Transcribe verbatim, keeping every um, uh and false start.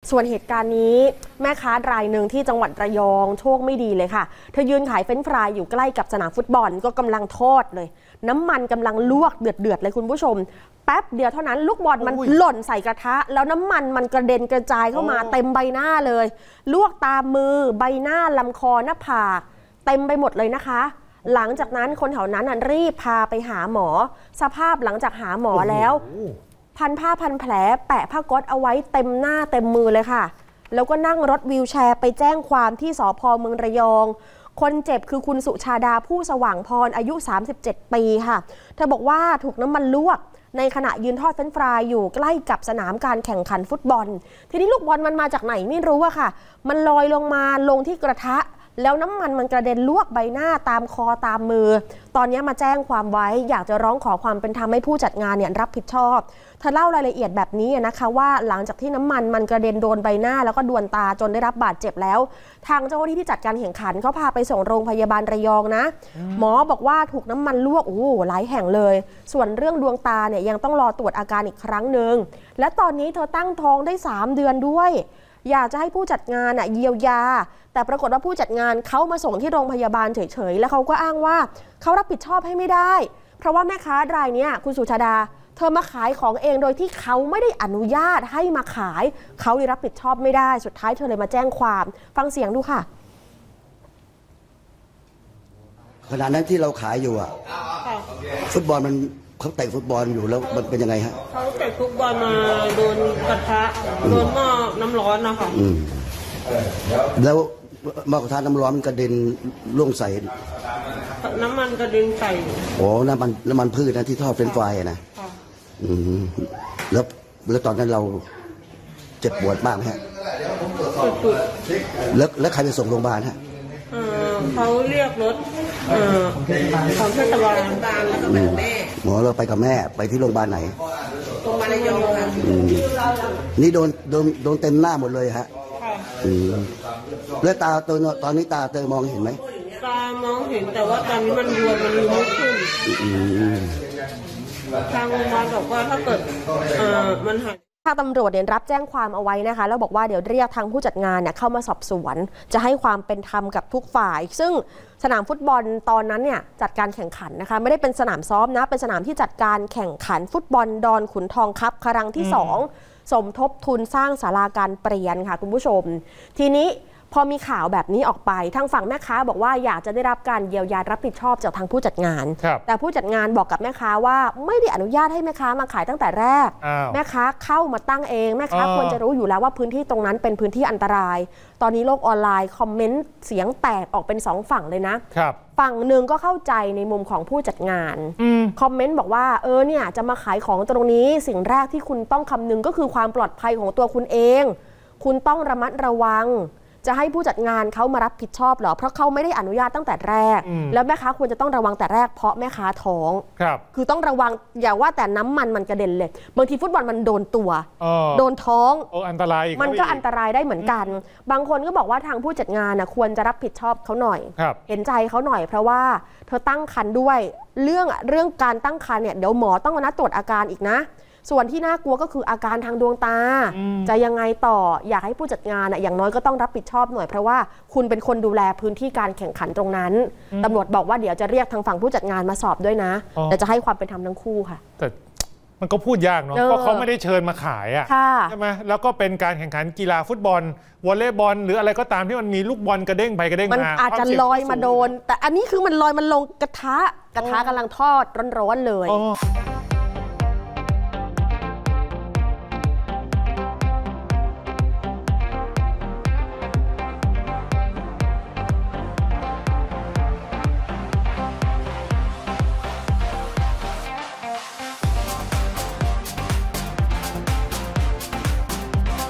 ส่วนเหตุการณ์นี้แม่ค้ารายหนึ่งที่จังหวัดระยองโชคไม่ดีเลยค่ะเธอยืนขายเฟรนช์ฟรายอยู่ใกล้กับสนามฟุตบอลก็กำลังทอดเลยน้ำมันกำลังลวกเดือดๆเลยคุณผู้ชมแป๊บเดียวเท่านั้นลูกบอลมันหล่นใส่กระทะแล้วน้ำมันมันกระเด็นกระจายเข้ามาเต็มใบหน้าเลยลวกตามมือใบหน้าลำคอหน้าผากเต็มไปหมดเลยนะคะหลังจากนั้นคนแถวนั้นรีบพาไปหาหมอสภาพหลังจากหาหมอแล้วพันผ้าพันแผลแปะผ้าก๊อซเอาไว้เต็มหน้าเต็มมือเลยค่ะแล้วก็นั่งรถวีลแชร์ไปแจ้งความที่สภ.เมืองระยองคนเจ็บคือคุณสุชาดาผู้สว่างพรอายุสามสิบเจ็ดปีค่ะเธอบอกว่าถูกน้ำมันลวกในขณะยืนทอดเฟรนช์ฟรายอยู่ใกล้กับสนามการแข่งขันฟุตบอลทีนี้ลูกบอลมันมาจากไหนไม่รู้อะค่ะมันลอยลงมาลงที่กระทะแล้วน้ำมันมันกระเด็นลวกใบหน้าตามคอตามมือตอนนี้มาแจ้งความไว้อยากจะร้องขอความเป็นธรรมให้ผู้จัดงานเนี่ยรับผิดชอบเธอเล่ารายละเอียดแบบนี้นะคะว่าหลังจากที่น้ำมันมันกระเด็นโดนใบหน้าแล้วก็ดวงตาจนได้รับบาดเจ็บแล้วทางเจ้าหน้าที่ที่จัดการแข่งขันเขาพาไปส่งโรงพยาบาลระยองนะหมอบอกว่าถูกน้ำมันลวกโอ้โหหลายแห่งเลยส่วนเรื่องดวงตาเนี่ยยังต้องรอตรวจอาการอีกครั้งหนึ่งและตอนนี้เธอตั้งท้องได้สามเดือนด้วยอยากจะให้ผู้จัดงานอ่ะเยียวยาแต่ปรากฏว่าผู้จัดงานเขามาส่งที่โรงพยาบาลเฉยๆแล้วเขาก็อ้างว่าเขารับผิดชอบให้ไม่ได้เพราะว่าแม่ค้ารายนี้คุณสุชาดาเธอมาขายของเองโดยที่เขาไม่ได้อนุญาตให้มาขายเขารับผิดชอบไม่ได้สุดท้ายเธอเลยมาแจ้งความฟังเสียงดูค่ะขณะนั้นที่เราขายอยู่อ่ะฟุตบอลมันเขาเตะฟุตบอลอยู่แล้วมันเป็นยังไงฮะเขาเตะฟุตบอลมาโดนกระทะโดนหม้อน้ำร้อนนะคะแล้วหม้อกระทะน้ำร้อนมันกระเด็นล่วงใส่น้ำมันกระเด็นใส่โอ้น้ำมันน้ำมันพืชนะที่ทอดเฟรนช์ฟรายนะอืมแล้วแล้วตอนนั้นเราเจ็บปวดมากไหมฮะจุดแล้วแล้วใครไปส่งโรงพยาบาลฮะเขาเรียกรถของเทศบาลหมอเราไปกับแม่ไปที่โรงพยาบาลไหนโรงพยาบาลระยองค่ะนี่โดนโดนโดนเต็มหน้าหมดเลยฮะแล้วตาตัวตอนนี้ตาเตยมองเห็นไหมตามองเห็นแต่ว่าตอนนี้มันบวมมันไม่ขึ้นทางโรงพยาบาลบอกว่าถ้าเกิดมันหายทางตำรวจเนี่ยรับแจ้งความเอาไว้นะคะแล้วบอกว่าเดี๋ยวเรียกทางผู้จัดงานเนี่ยเข้ามาสอบสวนจะให้ความเป็นธรรมกับทุกฝ่ายซึ่งสนามฟุตบอลตอนนั้นเนี่ยจัดการแข่งขันนะคะไม่ได้เป็นสนามซ้อมนะเป็นสนามที่จัดการแข่งขันฟุตบอลดอนขุนทองคัพครั้งที่สองสมทบทุนสร้างศาลาการเปลี่ยนค่ะคุณผู้ชมทีนี้พอมีข่าวแบบนี้ออกไปทางฝั่งแม่ค้าบอกว่าอยากจะได้รับการเยียวยารับผิดชอบจากทางผู้จัดงานแต่ผู้จัดงานบอกกับแม่ค้าว่าไม่ได้อนุญาตให้แม่ค้ามาขายตั้งแต่แรกแม่ค้าเข้ามาตั้งเองแม่ค้าควรจะรู้อยู่แล้วว่าพื้นที่ตรงนั้นเป็นพื้นที่อันตรายตอนนี้โลกออนไลน์คอมเมนต์เสียงแตกออกเป็นสองฝั่งเลยนะฝั่งหนึ่งก็เข้าใจในมุมของผู้จัดงานคอมเมนต์บอกว่าเออเนี่ยจะมาขายของตรงนี้สิ่งแรกที่คุณต้องคำนึงก็คือความปลอดภัยของตัวคุณเองคุณต้องระมัดระวังจะให้ผู้จัดงานเขามารับผิดชอบเหรอเพราะเขาไม่ได้อนุญาตตั้งแต่แรกแล้วแม่ค้าควรจะต้องระวังแต่แรกเพราะแม่ค้าท้องคือต้องระวังอย่าว่าแต่น้ำมันมันกระเด็นเลยบางทีฟุตบอลมันโดนตัวโดนท้องอันตรายมันก็อันตรายได้เหมือนกันบางคนก็บอกว่าทางผู้จัดงานนะควรจะรับผิดชอบเขาหน่อยเห็นใจเขาหน่อยเพราะว่าเธอตั้งครรภ์ด้วยเรื่องเรื่องการตั้งครรภ์เนี่ยเดี๋ยวหมอต้องมานัดตรวจอาการอีกนะส่วนที่น่ากลัวก็คืออาการทางดวงตาจะยังไงต่ออยากให้ผู้จัดงานอย่างน้อยก็ต้องรับผิดชอบหน่อยเพราะว่าคุณเป็นคนดูแลพื้นที่การแข่งขันตรงนั้นตำรวจบอกว่าเดี๋ยวจะเรียกทางฝั่งผู้จัดงานมาสอบด้วยนะแต่จะให้ความเป็นธรรมทั้งคู่ค่ะแต่มันก็พูดยากเนาะเพราะเขาไม่ได้เชิญมาขายอ่ะใช่ไหมแล้วก็เป็นการแข่งขันกีฬาฟุตบอลวอลเลย์บอลหรืออะไรก็ตามที่มันมีลูกบอลกระเด้งไปกระเด้งมามันอาจจะลอยมาโดนแต่อันนี้คือมันลอยมันลงกระทะกระทะกำลังทอดร้อนๆเลย